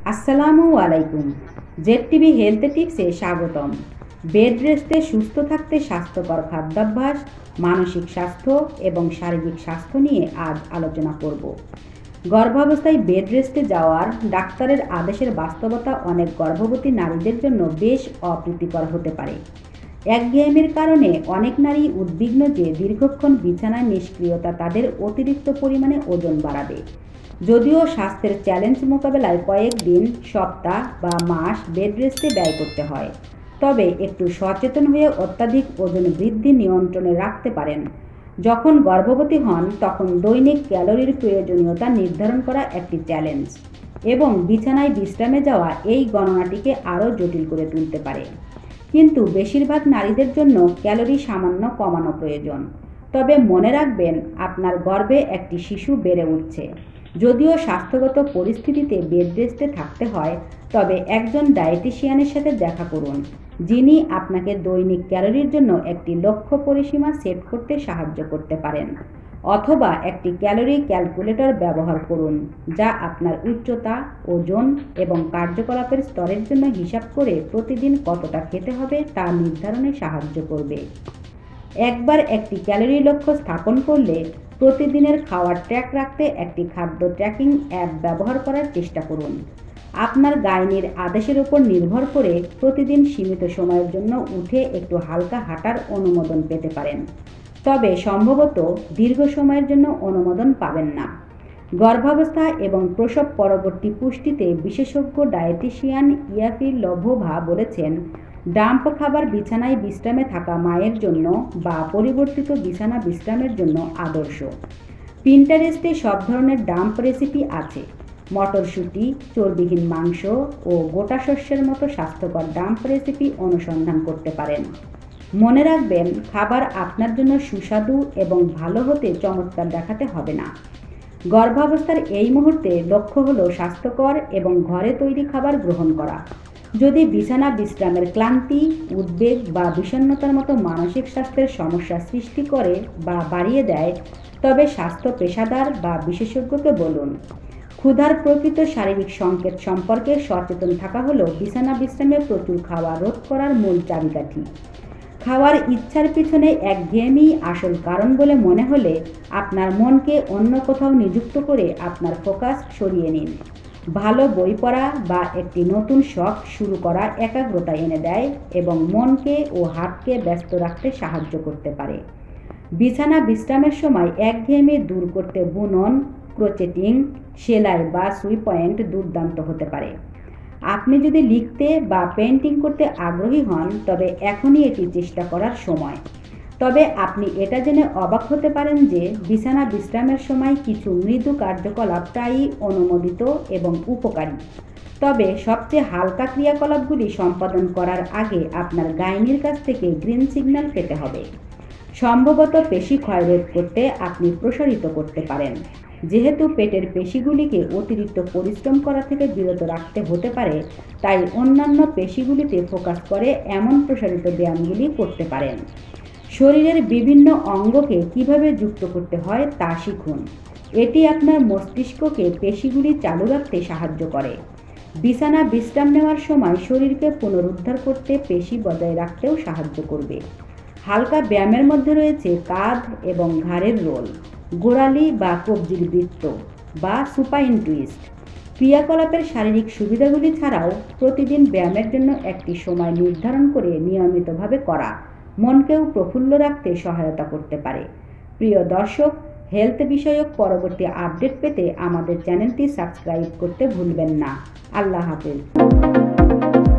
আসসালামু আলাইকুম। Z TV health টিপসে স্বাগতম। বেড রেস্টে সুস্থ থাকতে স্বাস্থ্যকর খাদ্যাভ্যাস, মানসিক স্বাস্থ্য এবং শারীরিক স্বাস্থ্য নিয়ে আজ আলোচনা করব। গর্ভাবস্থায় বেড রেস্টে যাওয়ার ডাক্তারের আদেশের বাস্তবতা অনেক গর্ভবতী নারীদের জন্য বেশ অপ্রীতিকর হতে পারে। একঘেয়েমির কারণে অনেক নারী উদ্বিগ্ন যে দীর্ঘক্ষণ বিছানায় নিষ্ক্রিয়তা তাদের অতিরিক্ত পরিমাণে ওজন বাড়াবে। যদিও স্বাস্থ্যের চ্যালেঞ্জ মোকাবেলায় কয়েকদিন, সপ্তাহ বা মাস বেড রেস্টে ব্যয় করতে হয়, তবে একটু সচেতন হয়ে অত্যাধিক ওজন বৃদ্ধি নিয়ন্ত্রণে রাখতে পারেন। যখন গর্ভবতী হন তখন দৈনিক ক্যালোরির প্রয়োজনীয়তা নির্ধারণ করা একটি চ্যালেঞ্জ, এবং বিছানায় বিশ্রামে যাওয়া এই গণনাটিকে আরও জটিল করে তুলতে পারে। কিন্তু বেশিরভাগ নারীদের জন্য ক্যালোরি সামান্য কমানো প্রয়োজন। তবে মনে রাখবেন, আপনার গর্ভে একটি শিশু বেড়ে উঠছে। যদিও স্বাস্থ্যগত পরিস্থিতিতে বেড রেস্টে থাকতে হয়, তবে একজন ডায়েটিশিয়ানের সাথে দেখা করুন, যিনি আপনাকে দৈনিক ক্যালোরির জন্য একটি লক্ষ্য পরিসীমা সেট করতে সাহায্য করতে পারেন। অথবা একটি ক্যালোরি ক্যালকুলেটর ব্যবহার করুন, যা আপনার উচ্চতা, ওজন এবং কার্যকলাপের স্তরের জন্য হিসাব করে প্রতিদিন কতটা খেতে হবে তা নির্ধারণে সাহায্য করবে। একবার একটি ক্যালোরি লক্ষ্য স্থাপন করলে প্রতিদিনের খাওয়ার ট্র্যাক রাখতে একটি খাদ্য ট্র্যাকিং অ্যাপ ব্যবহার করার চেষ্টা করুন। আপনার গাইনির আদেশের উপর নির্ভর করে প্রতিদিন সীমিত সময়ের জন্য উঠে একটু হালকা হাঁটার অনুমোদন পেতে পারেন, তবে সম্ভবত দীর্ঘ সময়ের জন্য অনুমোদন পাবেন না। গর্ভাবস্থা এবং প্রসব পরবর্তী পুষ্টিতে বিশেষজ্ঞ ডায়েটিশিয়ান ইয়াফি লভোভা বলেছেন, ডাম্প খাবার বিছানায় বিশ্রামে থাকা মায়ের জন্য বা পরিবর্তিত বিছানা বিশ্রামের জন্য আদর্শ। পিন্টারেস্টে সব ধরনের ডাম্প রেসিপি আছে। মটরশুঁটি, চর্বিহীন মাংস ও গোটা শস্যের মতো স্বাস্থ্যকর ডাম্প রেসিপি অনুসন্ধান করতে পারেন। মনে রাখবেন, খাবার আপনার জন্য সুস্বাদু এবং ভালো হতে চমৎকার দেখাতে হবে না। গর্ভাবস্থার এই মুহূর্তে লক্ষ্য হলো স্বাস্থ্যকর এবং ঘরে তৈরি খাবার গ্রহণ করা। যদি বিছানা বিশ্রামের ক্লান্তি, উদ্বেগ বা বিষণ্ণতার মতো মানসিক স্বাস্থ্যের সমস্যা সৃষ্টি করে বা বাড়িয়ে দেয়, তবে স্বাস্থ্য পেশাদার বা বিশেষজ্ঞকে বলুন। ক্ষুধার প্রকৃত শারীরিক সংকেত সম্পর্কে সচেতন থাকা হলো বিছানা বিশ্রামে প্রচুর খাওয়া রোধ করার মূল চাবিকাঠি। খাওয়ার ইচ্ছার পিছনে একঘেয়েমি আসল কারণ বলে মনে হলে আপনার মনকে অন্য কোথাও নিযুক্ত করে আপনার ফোকাস সরিয়ে নিন। ভালো বই পড়া বা একটি নতুন শখ শুরু করা একাগ্রতা এনে দেয় এবং মনকে ও হাতকে ব্যস্ত রাখতে সাহায্য করতে পারে। বিছানা বিশ্রামের সময় একঘেয়েমি দূর করতে বুনন, ক্রোচেটিং, সেলাই বা সুই পয়েন্ট দুর্দান্ত হতে পারে। আপনি যদি লিখতে বা পেইন্টিং করতে আগ্রহী হন, তবে এখনই এটি চেষ্টা করার সময়। তবে আপনি এটা জেনে অবাক হতে পারেন যে বিছানা বিশ্রামের সময় কিছু মৃদু কার্যকলাপ প্রায়ই অনুমোদিত এবং উপকারী। তবে সবচেয়ে হালকা ক্রিয়াকলাপগুলি সম্পাদন করার আগে আপনার গাইনির কাছ থেকে গ্রিন সিগন্যাল পেতে হবে। সম্ভবত পেশি ক্ষয়রোধ করতে আপনি প্রসারিত করতে পারেন। যেহেতু পেটের পেশিগুলিকে অতিরিক্ত পরিশ্রম করা থেকে বিরত রাখতে হতে পারে, তাই অন্যান্য পেশিগুলিতে ফোকাস করে এমন প্রসারিত ব্যায়ামগুলি করতে পারেন। শরীরের বিভিন্ন অঙ্গকে কিভাবে যুক্ত করতে হয় তা শিখুন। এটি আপনার মস্তিষ্ককে পেশিগুলি চালু রাখতে সাহায্য করে। বিছানা বিশ্রাম নেওয়ার সময় শরীরকে পুনরুদ্ধার করতে পেশি বজায় রাখতেও সাহায্য করবে। হালকা ব্যায়ামের মধ্যে রয়েছে কাঁধ এবং ঘাড়ের রোল, গোড়ালি বা কবজির বৃত্ত বা সুপাইন টুইস্ট। ক্রিয়াকলাপের শারীরিক সুবিধাগুলি ছাড়াও প্রতিদিন ব্যায়ামের জন্য একটি সময় নির্ধারণ করে নিয়মিতভাবে করা মনকেও প্রফুল্ল রাখতে সহায়তা করতে পারে। প্রিয় দর্শক, হেলথ বিষয়ক পরবর্তী আপডেট পেতে আমাদের চ্যানেলটি সাবস্ক্রাইব করতে ভুলবেন না। আল্লাহ হাফেজ।